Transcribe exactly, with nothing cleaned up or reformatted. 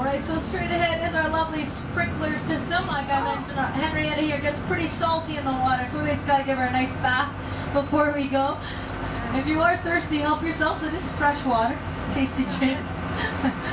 Alright, so straight ahead is our lovely sprinkler system. Like I mentioned, our Henrietta here gets pretty salty in the water, so we just gotta give her a nice bath before we go. If you are thirsty, help yourselves. It is fresh water. It's a tasty drink.